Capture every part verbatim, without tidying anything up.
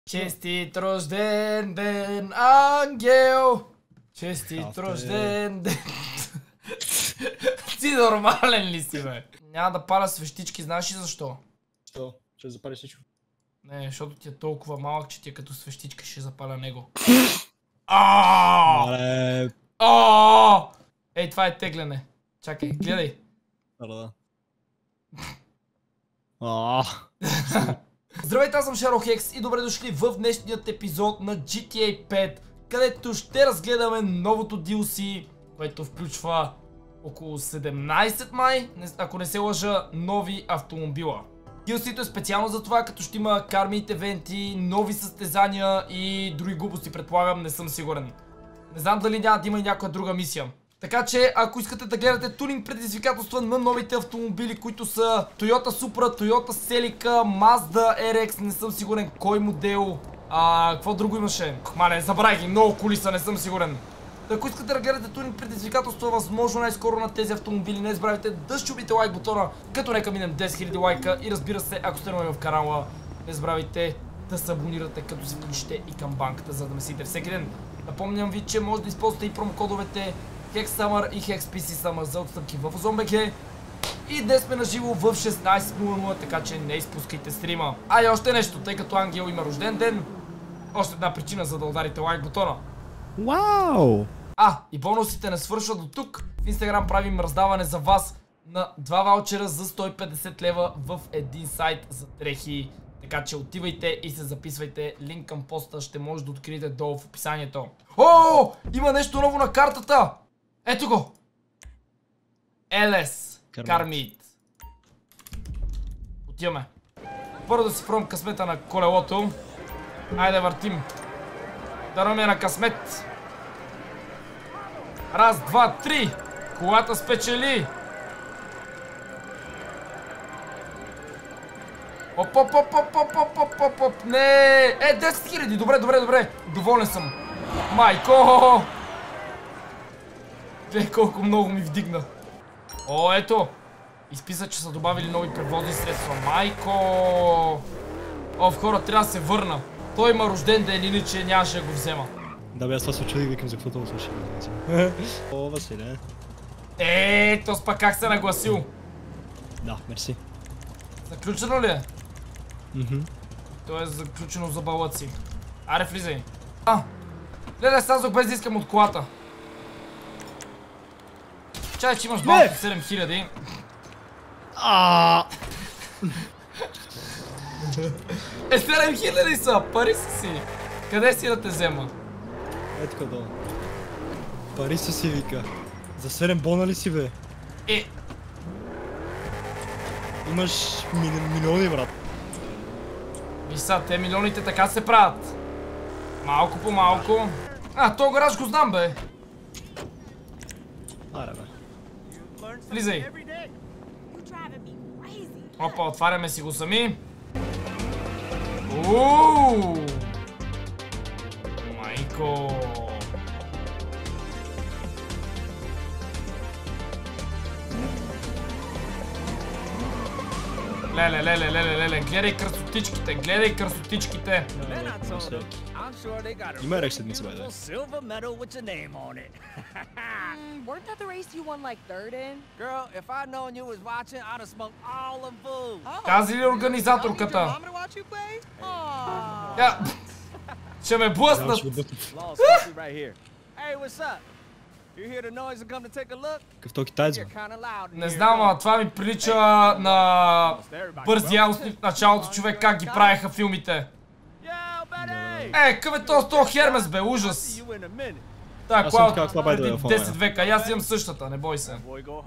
Честит рожден ден, ангел! Честит рожден ден. Ти нормален ли си, бе? Няма да паля свещички, знаеш ли защо? Що? Ще запалиш всичко? Не, защото ти е толкова малък, че ти е като свещичка, ще запаля него. Аааа! Аааа! Ей, това е тегляне. Чакай, гледай. Да. Здравейте, аз съм Шаро-Хекс и добре дошли в днешният епизод на джи ти ей пет, където ще разгледаме новото ди ел си, което включва около седемнайсет май, ако не се лъжа, нови автомобила. ди ел си-то е специално за това, като ще има кармит евенти, нови състезания и други глупости, предполагам, не съм сигурен. Не знам дали няма да има и някоя друга мисия. Така че, ако искате да гледате тунинг предизвикателства на новите автомобили, които са Toyota Supra, Toyota Celica, Mazda ар икс, не съм сигурен кой модел, а какво друго имаше? Мале, забравих ги, много колиса, не съм сигурен. Ако искате да гледате тунинг предизвикателства, възможно най-скоро на тези автомобили, не забравяйте да щупите лайк бутона, като нека минем десет хиляди лайка и разбира се, ако сте нови в канала, не забравяйте да се абонирате, като се включите и към банката, за да месите всеки ден. Напомням ви, че може да използвате и промокодовете HexSummer и HexPCSummer за отстъпки в OzonBG. И днес сме на живо в шестнайсет нула нула, така че не изпускайте стрима. А и още нещо, тъй като Ангел има рожден ден, още една причина за да ударите лайк бутона. Вау! А, и бонусите не свършват до тук. В Инстаграм правим раздаване за вас на два ваучера за сто и петдесет лева в един сайт за дрехи. Така че отивайте и се записвайте. Линк към поста ще може да откриете долу в описанието. О, има нещо ново на картата! Ето го! ел ес Кармит. Отиваме. Първо да си пробвам късмета на колелото. Айде въртим. Дано ми е на късмет. Раз, два, три. Колата спечели. Оп, оп, оп, оп, оп, оп, оп, оп, оп, не. Е, десет хиляди, добре, добре, добре. Доволен съм. Майко! Гледай колко много ми вдигна. О, ето. Изписа, че са добавили нови превозни средства. Майко! О, в хора, трябва да се върна. Той има рожден ден, иначе нямаше да го взема. Да бе, аз това се очудих, викам за какво това слушай. О, Василе. Е, то пак как се нагласил? Да, мерси. Заключено ли е? Мхм. То е заключено за балъци. Аре, влизай. А, гледай, слязох без да искам от колата. Чай, че имаш балки седем хиляди. Аааа! Е, седем хиляди са, пари са си. Къде си да те взема? Е, така долу. Пари са си, вика. За седем бона ли си, бе? Е. Имаш милиони, брат. Виж са, те милионите така се правят. Малко по малко. А, то гараж го знам, бе. Аре, бе. Влизай. Опа, отваряме си го сами. Ууу! Майко! Леле, леле, леле, леле, гледай красотичките, гледай красотичките. Има рекс седмица, бе, да. Weren't that the race you won like third in? Girl, if I'd known you was watching, I'd have smoked all the food. Кази ли организаторката? Я... Ще ме блъснат! Hey, what's up? You hear the noise and come to take a look? Какъв то китаец, бе? Не знам, а това ми прилича на Бързи Янски в началото, човек, как ги правеха филмите. Е, къв е този този Хермес, бе, ужас! Так, кола от преди десет века, аз имам същата, не бой се.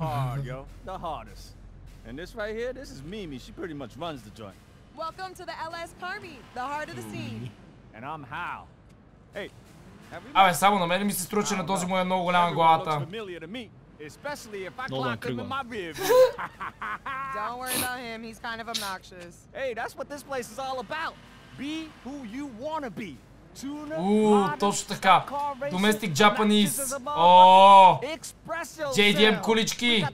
Welcome to the ел ес Carmi, the heart of the scene. And I'm Hal. Hey, Абе, само на мен ми се струва, че на този му е много голяма главата. Especially if I clock him in my rear view. Don't worry about him, he's kind of obnoxious. Hey, that's what this place is all about. Be who you wanna be. Ууу, точно така. Domestic Japanese. Ооо. джей ди ем колички.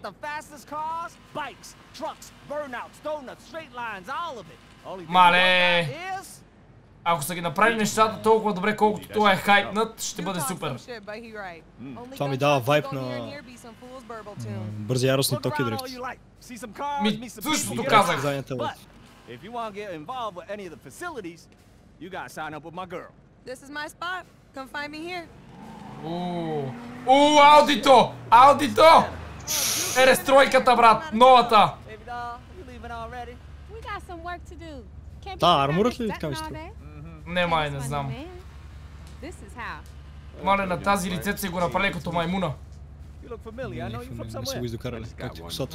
Мале. Ако са ги направили нещата толкова добре, колкото той е хайпнат, ще бъде супер. Това ми дава вайб на бързи яростни Токио Дрифт. Ми, същото казах. If you want to get involved with any of the facilities, you got to sign up with my girl. This is my spot. Come find me here. Уу, уу, аудито! Аудито! Е, рестройката, брат, новата! Baby doll, you leaving already? We got some work to do. Can't be Да, sitting арморът around ли just така ми sweating all струва? day. Не, май, не знам. This is how. Мале, на тази лицето си го направили като маймуна. You look familiar. I know you from Не са го somewhere. издокарали, както косата.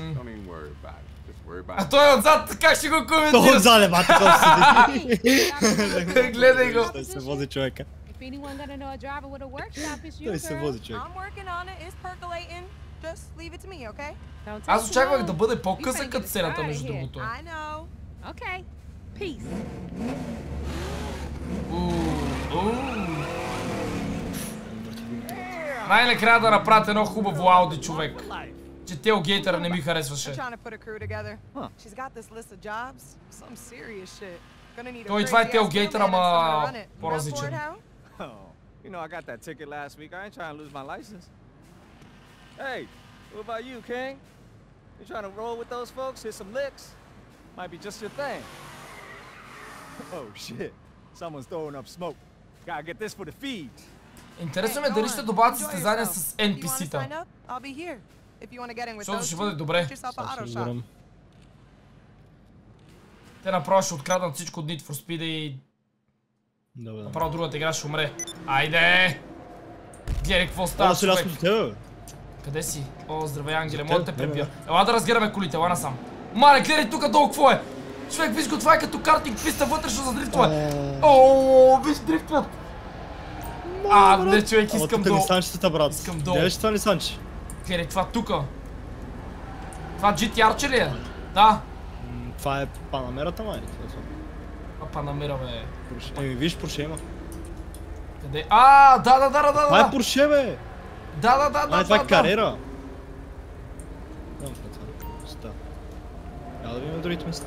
А той е отзад, как ще го То коментира? отзаде, бате, то седи. Гледай го. Той се вози човека. If anyone gonna know a driver with a workshop, it's you, Той се girl. вози човек. I'm working on it. It's percolating. Just leave it to me, okay? Don't take Аз too очаквах long. да бъде We по-къса finna като get сцената, started между here. другото. I know. Okay. Peace. Уу, уу. Най-накрая да направят едно хубаво ауди, човек. Че тейлгейтъра не ми харесваше. I'm trying to put a crew together. Huh. She's got this list of jobs. Some serious shit. Gonna need a Той това е crazy-ass тейлгейтър, wheelman and someone to ама run it. You up for по-различен. it, Hal? Oh, you know I got that ticket last week. I ain't trying to lose my license. Hey, what about you, King? You trying to roll with those folks? Hit some licks? Might be just your thing. Oh shit! Someone's throwing up smoke. Gotta get this for the feed. Интересно Hey, ме дали go ще on. добавят Enjoy състезания yourself. с If you wanna Ен Пи Си-та. sign up, I'll be here. If you wanna get in with Защото those ще two, бъде добре. get yourself a Сега ще auto shop. разберам. Те направо ще откраднат всичко от Need for Speed и Добре. направо другата игра ще умре. Айде! Гледай какво става, О, си човек. лясно до тебе, бе. Къде си? О, здравей, Ангеле, За мога да те теб, не, пребия. бе. Ела да разгледаме колите, ела насам. Мале, гледай тук долу какво е! Човек, виж го, това е като картинг писта вътрешно за дрифтове. О, виж дрифтват! А, не, човек, Ама искам тук долу. Нисанчетата, брат. Искам долу. Гледаш това Нисанче? Гледай, това тука. Това джи ти ар-че ли е? Да. М, Това е Панамерата, май. Това е това. А, Панамера, бе. Порше. Еми, виж, Порше има. Къде? А, да, да, да, да, да. Това е Порше, бе! Да, да, да, да. Ай, това да, е да. Карера. Знам какво е това. Ста. Трябва да видим другите места.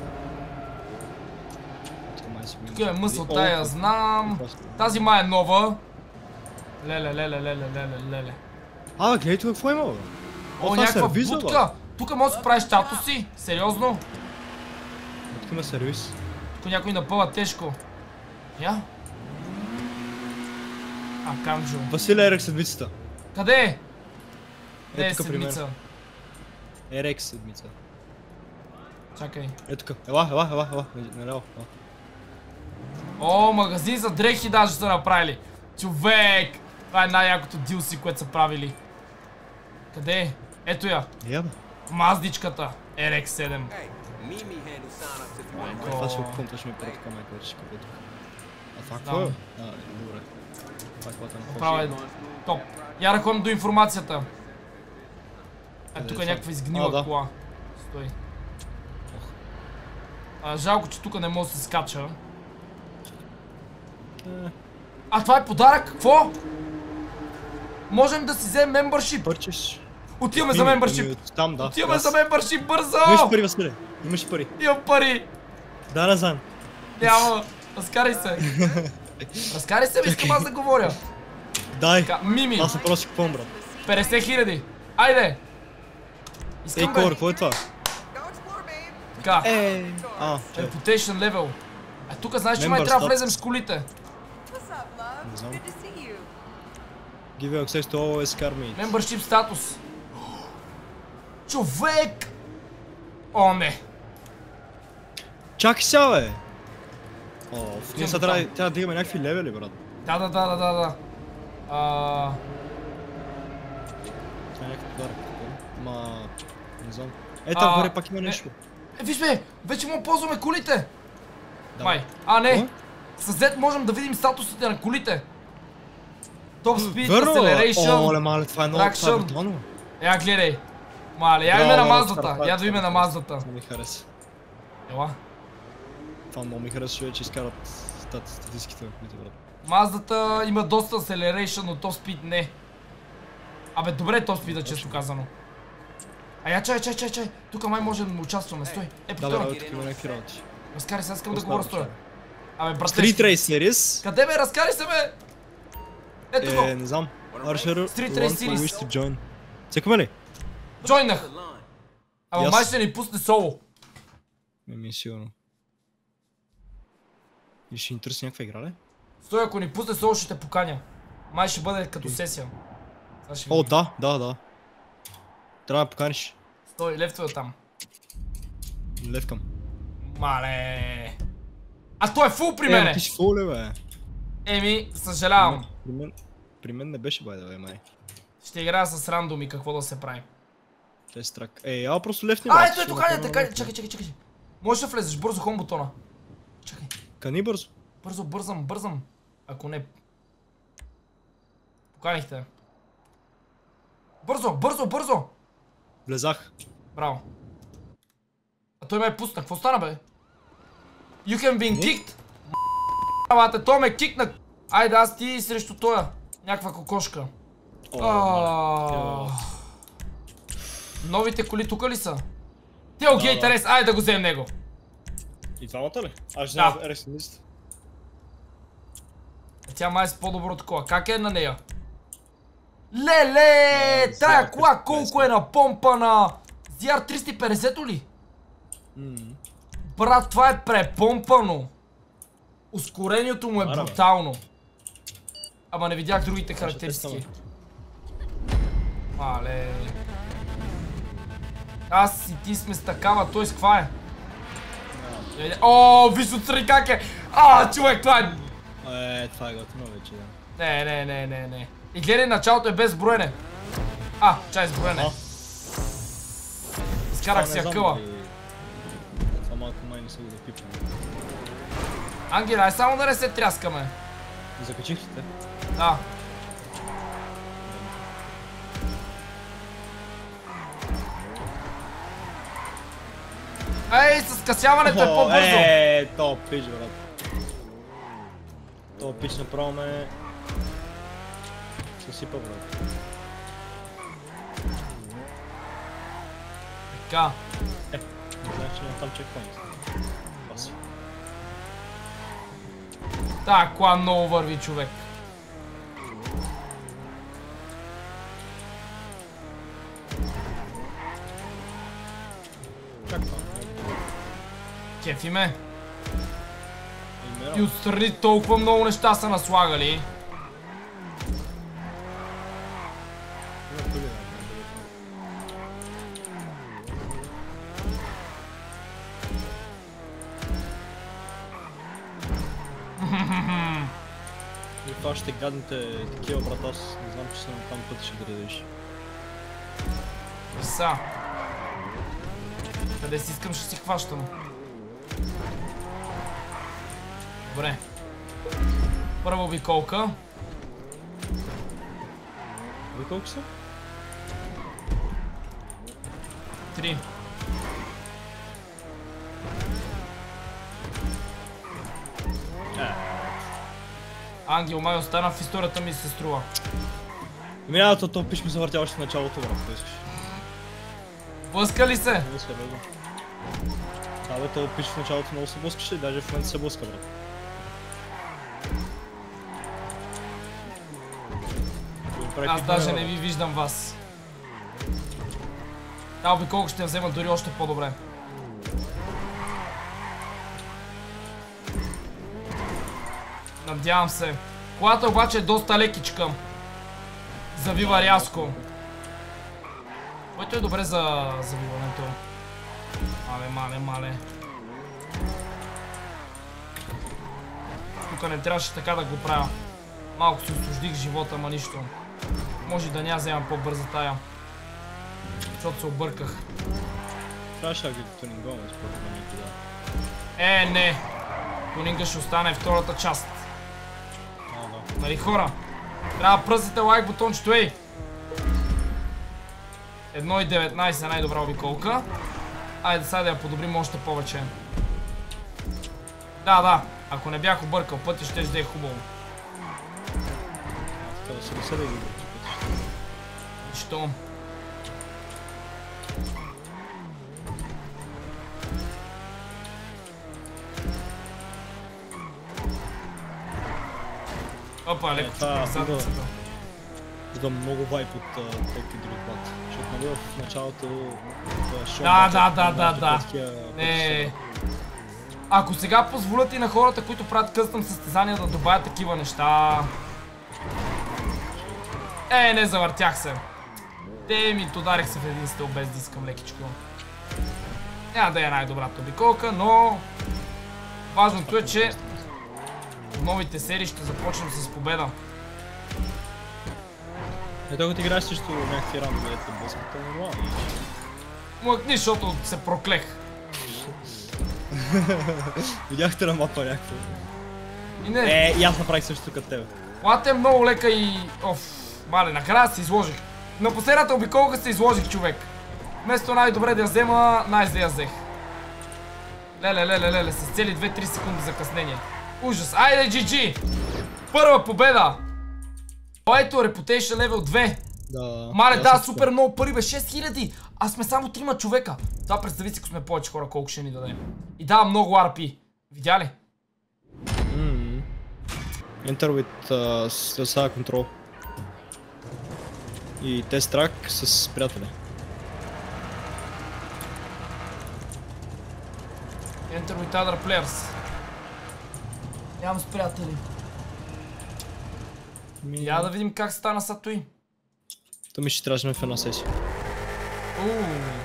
Тук май си го Тук е мъсъл О, тая, о, знам. о, Тази май е нова. Леле, леле, леле, леле, леле. А, бе, гледай тук какво има, бе. О, това е някаква сервиза, бе. будка. Тук може да си правиш чато си. Сериозно. Тук има сервис. Тук някой напъва тежко. Я? А, Канджо. Василия Ерек седмицата. Къде е? Не е тук при мен. седмица. Ерек седмица. Чакай. Е тук. Ела, ела, ела, ела. Наляво. ела. О, магазин за дрехи даже са направили. Човек! Това е най-якото ди ел си, което са правили. Къде е? Ето я. Я, бе. Маздичката. Ер Икс седем. Това ще го купам, това ще ми прави така майка, вече ще купя тук. А това какво е? Знам. А, добре. Това е колата на Право е топ. Я ръком до информацията. А, Къде тук е е това? някаква изгнила А, да. кола. Стой. А, жалко, че тук не може да се скача. Е, А, това е подарък? Какво? Можем да си вземем мембършип. Пърчеш. Отиваме за Ами, мембършип. ами, Там, да. Отиваме Аз- за мембършип, бързо! Имаш пари, Василе. Имаш пари. Имам пари. Да, Назан. Няма. Разкарай се. Разкарай се, бе, искам аз да говоря. Дай. Така, Мими, Аз се просто ще купам, брат. петдесет хиляди. Айде. Ей, Искам Кор, бе. какво е това? Go explore, babe. Така, Е. А, чай. reputation level. А тук знаеш, че май Member трябва да status. влезем с колите. What's up, love? Не знам. Good to see you. Give you access to all S car meet. Membership статус. Човек! О, не. Чакай сега, бе. О, в- ние Отивам сега там. трябва трябва да имаме някакви левели, брат. Да, да, да, да, да, да. А, Това е някакъв подарък. Ма... Не знам. Е, там А, горе пак има не. нещо. е, виж бе, вече му ползваме колите. Да. Май. А, не. Какво? С Z можем да видим статусите на колите. Top Speed, Верно, бе. Acceleration. Оле, мале, това е много, това е Traction. брутално. Я гледай. Мале, я име Браво, на браво, Маздата. стартапът, Я да име на стартапът. Маздата. Това ми хареса. Ела. Това много ми хареса, че изкарат стат- статистиките на колите, брат. Маздата има доста Acceleration, но Top Speed не. Абе, добре Top Speed, често казано. А я чай, чай, чай, чай. Тук май можем да участваме. Стой. Е, Да, повтора. бе, тук има някакви работи. Разкарай се, аз искам да Пусна, говоря бе, стоя. чай. Абе, брат, Street Race Series. къде бе? Разкари се, бе! Ето го! Е, не знам. Archer Street One Race for Series. wish to join. Цекаме ли? Джойнах! Ама Yes. май ще ни пусне соло. Не ми е сигурно. И ще ни търси някаква игра, ли? Стой, ако ни пусне соло, ще те поканя. Май ще бъде като сесия. Сега ще О, видим. да, да, да. Трябва да поканиш. Стой, лефтове там. Левкам. Мале. А той е фул при Е, мене. ама ти си фул, ли, бе? Еми, съжалявам. При мен, при мен не беше байда, бе, май. Ще играя с рандоми какво да се прави. Те е страк. Ей, ала просто лефни, А, брат, ето, ето, ще каня, направим така, лефни. чакай, чакай, чакай. Можеш да влезеш бързо хом бутона. Чакай. Кани бързо. Бързо, бързам, бързам. Ако не... Поканихте. Бързо, бързо, бързо! Влезах. Браво. А той ме е пусна. Какво стана, бе? You can be kicked! Бате, той ме кикна! Айде, аз ти срещу тоя. Някаква кокошка. О, Аааа. Новите коли тука ли са? Tailgate Race, айде да го вземем него. И двамата ли? Аз ще Да. взема реснист. Тя май е с по-добро такова. Как е на нея? Леле! Не, Тая сега кола къс- колко е напомпана? Зди Ар триста и петдесет ли? Брат, това е препомпано. Ускорението му е Ара, бе. брутално. Ама не видях другите Ще характеристики. тестваме. Мале. Аз и ти сме с такава, той с каква е? О, виж отстрани как е! А, човек, това е... Е, това е готино вече, да. Не, не, не, не, не. И гледай, началото е без броене. А, чай с броене. А. Изкарах Това си не знам акъла. дали- Това малко май не са го да пипам. Ангел, ай само да не се тряскаме. Закачих ли те? Да. Ей, с скъсяването е О, по-бързо. Е, то пич, брат. То пич направо ме... Съсипа, брат. Така. Не знаеш, че няма там чекпоинт. Паси. Тая кола много върви, човек. Чак това. Кефи ме. И И отстрани толкова много неща са наслагали. И това ще гадните такива, брат, аз не знам, че съм там път ще градиш. Са. Къде си искам, ще си хващам. Добре. Първа обиколка. Ви колко са? Три. Ангел май остана в историята ми се струва. Ами няма, то, то пиш ми завъртя още в началото, брат, ако искаш. Блъска ли се? Не иска, бе. Да, бе, то пиш в началото много се блъскаше и даже в момента се блъска, брат. Аз даже не ви виждам вас. Та обиколка ще я взема дори още по-добре. Надявам се. Колата обаче е доста лекичка. Завива рязко. Което е добре за завиването. Мале, мале, мале. Тук не трябваше така да го правя. Малко си осложних живота, ама нищо. Може да няма вземам по-бърза тая. Защото се обърках. Трябваше да ги тунинговаме, според мен никога. Е, не. Тунинга ще остане втората част. А, да. Нали хора? Трябва да пръснете лайк бутончето, ей! едно и деветнайсет е най-добра обиколка. Айде сега да я подобрим още повече. Да, да. Ако не бях объркал пътя, ще да е хубаво. Така да се не се да ги бъркаш. Що? Опа, Е, леко това чупим задницата. Идва много вайп от Токио Дрифт. Защото нали в началото... Да, да, да, да, да. Не. Ако сега позволят и на хората, които правят къстъм състезания да добавят такива неща... Е, не, завъртях се. Те ми ударих се в един стъл без да искам лекичко. Няма да е най-добрата обиколка, но... Важното е, че в новите серии ще започнем с победа. Ето като играеш срещу някакви рандове, ето блъската нормално. Млъкни, защото се проклех. Видяхте на мапа някакво. И не... Е, и аз направих също като тебе. Плата е много лека и... Оф, мале, накрая се изложих. На последната обиколка се изложих, човек. Вместо най-добре да я взема, най-зле да я взех. Леле, леле, леле, с цели две-три секунди закъснение. Ужас. Айде, джи джи! Първа победа! Ето, Reputation Level две. Да. Мале, да, супер много пари, бе, шест хиляди! А сме само трима човека. Това представи си, ако сме повече хора, колко ще ни даде. И дава много ар пи. Видя ли? Ммм. Enter with uh, control. И тест трак с приятели. Enter with other players. Нямам с приятели. Ми... Я да видим как стана Сатуи. То ми ще трябваше в една сесия. Ууу.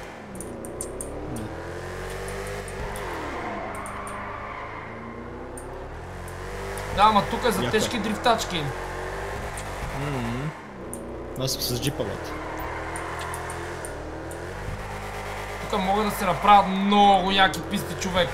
Да, ама тук е за Яко е. тежки дрифтачки. Ммм. Аз съм с джипа, бе. Тук могат да се направят много яки писти, човек.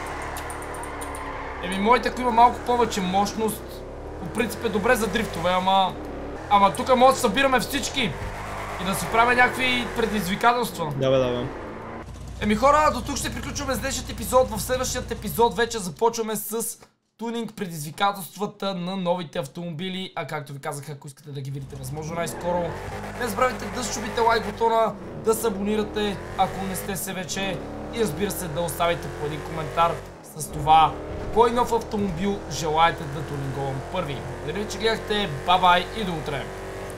Еми, моите, ако има малко повече мощност, по принцип е добре за дрифтове, ама... Ама тук може да събираме всички и да си правим някакви предизвикателства. Да, бе, да, бе. Еми хора, до тук ще приключваме с днешният епизод. В следващия епизод вече започваме с тунинг предизвикателствата на новите автомобили. А както ви казах, ако искате да ги видите възможно най-скоро, не забравяйте да щупите лайк бутона, да се абонирате, ако не сте се вече, и разбира се да оставите по един коментар с това кой нов автомобил желаете да тунинговам първи. Благодаря ви, че гледахте, бай-бай и до утре!